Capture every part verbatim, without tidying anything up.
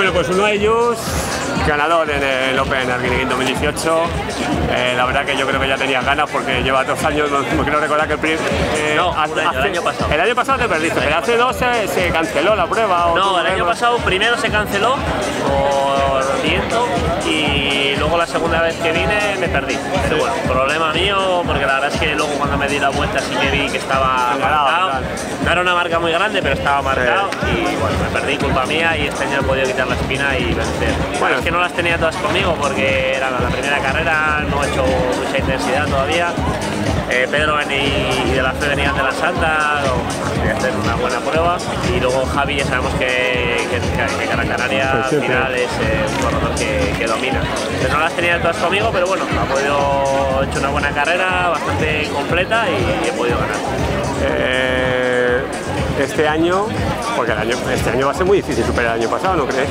Bueno, pues uno de ellos, ganador en el Open Arguineguín dos mil dieciocho. Eh, la verdad que yo creo que ya tenía ganas porque lleva dos años, no, no quiero recordar que el primer... Eh, no, hace, año, el año pasado. El año pasado te perdiste, pero hace dos se, se canceló la prueba. ¿O no, el año pasado primero se canceló por viento y luego la segunda vez que vine me perdí. Pero sí. Bueno, problema mío, porque la verdad es que luego cuando me di la vuelta sí que vi que estaba sí, marcado. Claro. No era una marca muy grande, pero estaba marcado sí. Y bueno, me perdí, culpa mía, y este año he podido quitar la espina y vencer. Bueno, es que no las tenía todas conmigo porque era la primera carrera, no he hecho mucha intensidad todavía. Eh, Pedro y de la Fe venían de la Santa, voy a hacer una buena prueba, y luego Javi ya sabemos que, que, que Gran Canaria al final es eh, un corredor que, que domina. Entonces no las tenía todas conmigo, pero bueno, ha podido, he hecho una buena carrera, bastante completa y he podido ganar. Eh, este año, porque el año, este año va a ser muy difícil superar el año pasado, ¿no crees?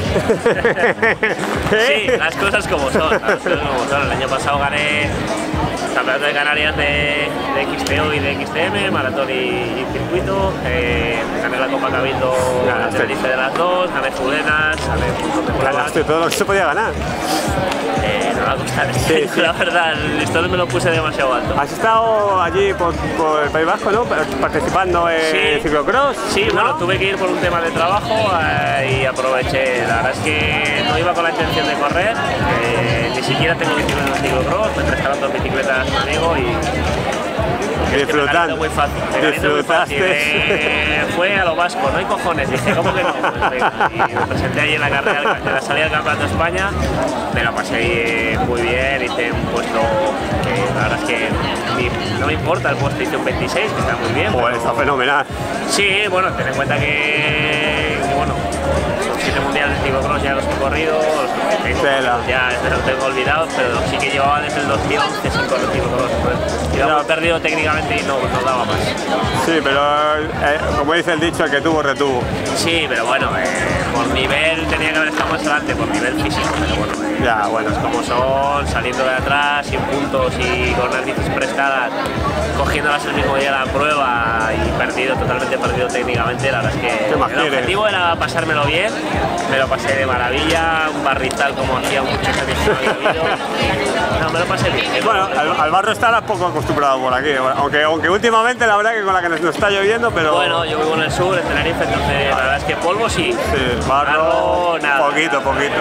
Sí, las cosas como son, las cosas como son. El año pasado gané Campeonato de Canarias de, de X T O y de X T M, maratón y, y circuito, eh, gané la Copa Cabildo de Tenerife de las dos, gané Fudenas, gané un montón de pruebas. Ganaste todo lo que se podía ganar. Eh, no me va a costar, sí, sí. La verdad, el listón me lo puse demasiado alto. ¿Has estado allí por, por el País Vasco, ¿no? Participando en sí. ciclocross? Sí, ¿no? Bueno, tuve que ir por un tema de trabajo eh, y aproveché. La verdad es que no iba con la intención de correr, eh, ni siquiera tengo bicicleta de ciclocross, me prestaron dos bicicletas un amigo y... Disfrutando. Muy fácil. Disfrutaste. Eh, fue a lo vasco, no hay cojones. Dije, ¿cómo que no? Pues venga. Y me presenté allí en la carrera, en la salida del Campeonato de España. Me lo pasé muy bien, hice un puesto que la verdad es que ni, no me importa el puesto, hice un veintiséis, que está muy bien. Joder, pero... está fenomenal. Sí, bueno, ten en cuenta que, que bueno, los siete mundiales de ciclocross ya los he corrido, los que tengo, ya los tengo olvidados, pero sí que llevaba desde el dos mil once sin correr ciclocross. Pues, ya. Perdido técnicamente y no, no daba más. Sí, pero eh, como dice el dicho, el que tuvo retuvo. Sí, pero bueno, eh, por nivel tenía que haber estado más adelante, por nivel físico, pero bueno, eh, ya, bueno. como son, saliendo de atrás, sin puntos y con las bicis prestadas, cogiéndolas el mismo día de la prueba y perdido, totalmente perdido técnicamente. La verdad es que el objetivo era pasármelo bien, me lo pasé de maravilla, un barrizal como hacía muchos años que no había habido. No, me lo pasé bien. Bueno, al, al barro estarás poco acostumbrado por aquí, aunque, aunque últimamente la verdad que con la que nos, nos está lloviendo, pero... Bueno, yo vivo en el sur, en Tenerife, entonces la verdad es que polvo sí. Sí, barro, barro nada. Poquito, poquito.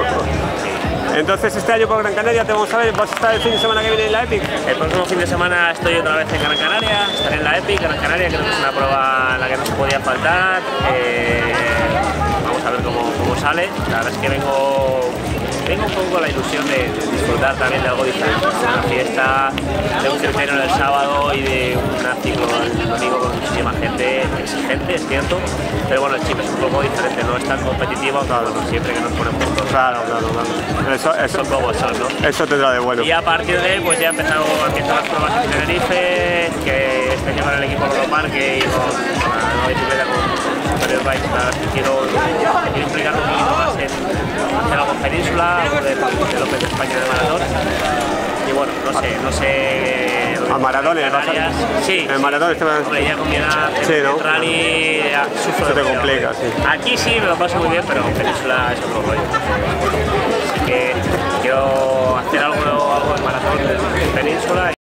Sí. Entonces este año por Gran Canaria te vamos a ver, ¿vas a estar el fin de semana que viene en la Epic? El próximo fin de semana estoy otra vez en Gran Canaria, estaré en la Epic, Gran Canaria, creo que es una prueba en la que no se podía faltar. Eh, vamos a ver cómo, cómo sale, la verdad es que vengo... Tengo un poco la ilusión de, de disfrutar también de algo diferente, de una fiesta, de un criterium el sábado y de una ciclo el domingo con muchísima gente, exigente, es cierto, pero bueno, el chip es un poco diferente, no es tan competitivo, claro, no, siempre que nos ponemos juntos. Claro, claro, claro. Eso, eso, son como son, ¿no? Eso tendrá de bueno. Y a partir de ahí, pues ya he empezado a empezar las pruebas en Tenerife, que este año con el equipo Rodo Parque y con la bicicleta con Superior Bikes, la verdad es que quiero, quiero implicarme un poquito más en hacer algo en Península, algo de, de López de España de maratón. Y bueno, no sé, no sé... ¿A maratones? Sí, en maratones te van... Hombre, ya con mi edad, sí, ¿no? rally, ya sufro. Se te complica, sí. Aquí sí me lo paso muy bien, pero en Península es otro rollo. Así que quiero hacer algo, algo en maratón en Península